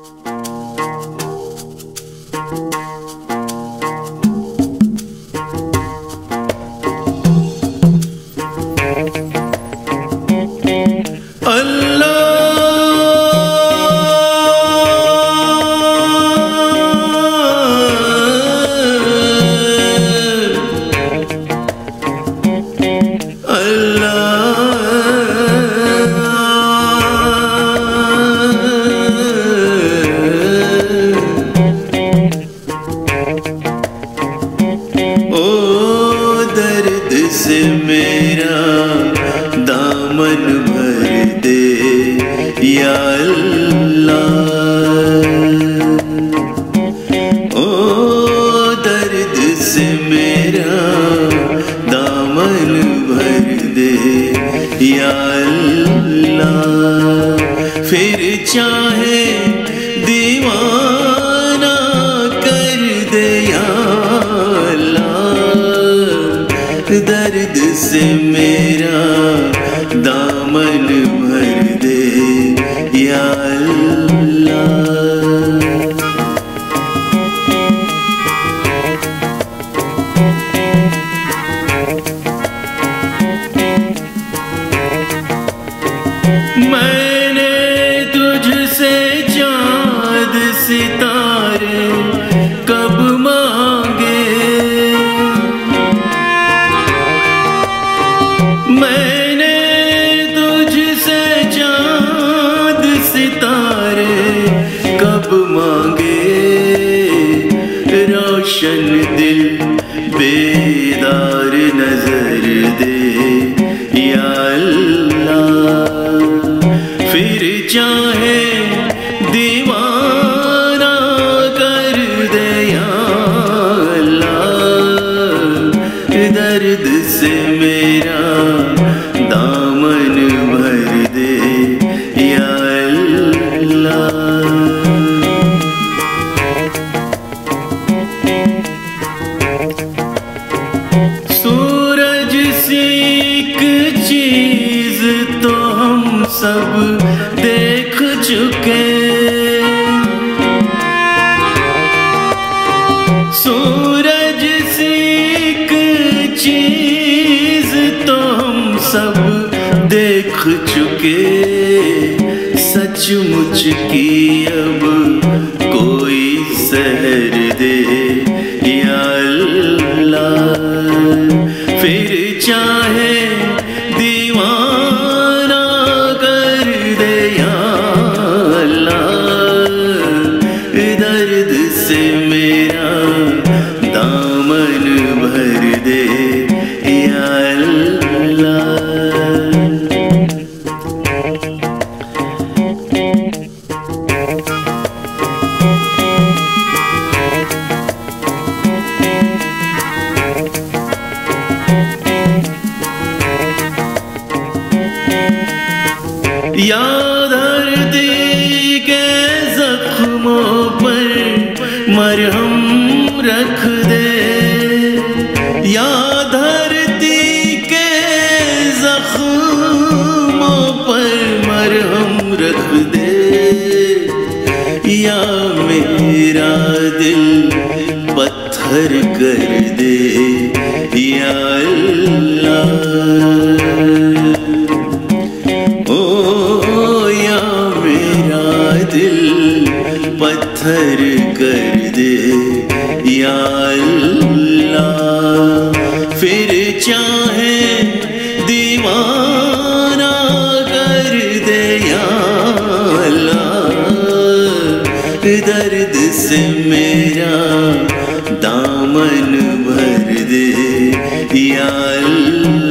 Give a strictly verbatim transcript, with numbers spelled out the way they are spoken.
से मेरा दामन भर दे या अल्लाह। ओ दर्द से मेरा दामन भर दे या अल्लाह। फिर चाहे दीवाना कर दे या अल्लाह। दर्द से मेरा दामन भर दे या अल्लाह। मैंने तुझसे चाँद सितारे कब मांगे, मैंने तुझसे चाँद सितारे कब मांगे। रोशन दिल बेदार नजर दे या अल्लाह। फिर चाहे दीवाना कर दे या अल्लाह। दर्द से मेरा दामन भर दे या अल्लाह। सूरज सी एक चीज तो हम सब देख चुके, सूरज सी एक चीज तो हम सब देख चुके। सचमुच की अब कोई सहर दे या अल्लाह। फिर चाहे दीवाना कर दे या अल्लाह। दर्द से मेरा दामन भर दे या अल्लाह। या धरती के जख्मों पर मरहम रख दे, या धरती के जख्मों पर मरहम रख दे। या मेरा दिल पत्थर कर दे या अल्लाह। दिल पत्थर कर दे या अल्लाह। फिर चाहे दीवाना कर दे या अल्लाह। दर्द से मेरा दामन भर दे या अल्लाह।